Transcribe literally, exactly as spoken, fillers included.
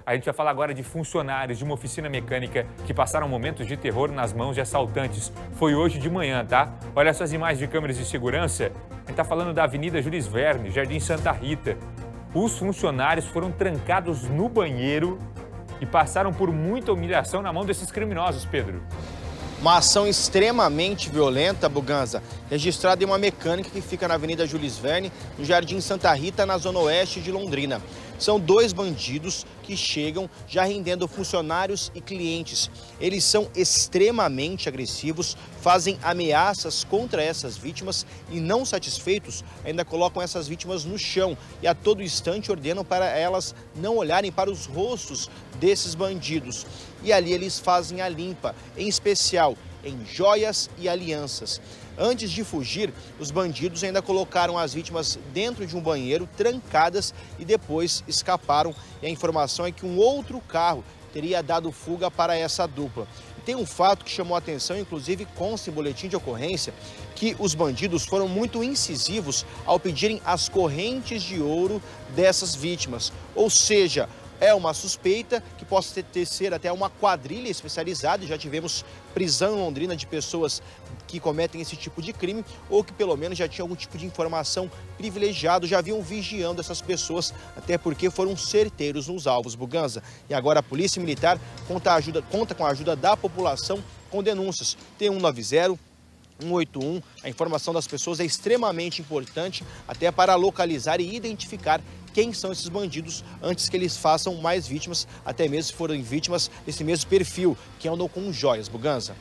A gente vai falar agora de funcionários de uma oficina mecânica que passaram momentos de terror nas mãos de assaltantes. Foi hoje de manhã, tá? Olha essas imagens de câmeras de segurança. A gente tá falando da Avenida Jules Verne, Jardim Santa Rita. Os funcionários foram trancados no banheiro e passaram por muita humilhação na mão desses criminosos, Pedro. Uma ação extremamente violenta, Buganza, registrada em uma mecânica que fica na Avenida Jules Verne, no Jardim Santa Rita, na zona oeste de Londrina. São dois bandidos que chegam já rendendo funcionários e clientes. Eles são extremamente agressivos, fazem ameaças contra essas vítimas e, não satisfeitos, ainda colocam essas vítimas no chão e a todo instante ordenam para elas não olharem para os rostos desses bandidos. E ali eles fazem a limpa, em especial em joias e alianças. Antes de fugir, os bandidos ainda colocaram as vítimas dentro de um banheiro, trancadas, e depois escaparam. E a informação é que um outro carro teria dado fuga para essa dupla. E tem um fato que chamou a atenção, inclusive consta em boletim de ocorrência, que os bandidos foram muito incisivos ao pedirem as correntes de ouro dessas vítimas. Ou seja, é uma suspeita que possa ter ser até uma quadrilha especializada, e já tivemos prisão em Londrina de pessoas que cometem esse tipo de crime, ou que pelo menos já tinham algum tipo de informação privilegiada, já vinham vigiando essas pessoas, até porque foram certeiros nos alvos, Buganza. E agora a Polícia Militar conta, ajuda, conta com a ajuda da população com denúncias. Tem um nove zero, um oito um, a informação das pessoas é extremamente importante, até para localizar e identificar quem são esses bandidos antes que eles façam mais vítimas, até mesmo se forem vítimas desse mesmo perfil, que andam com joias, Buganza.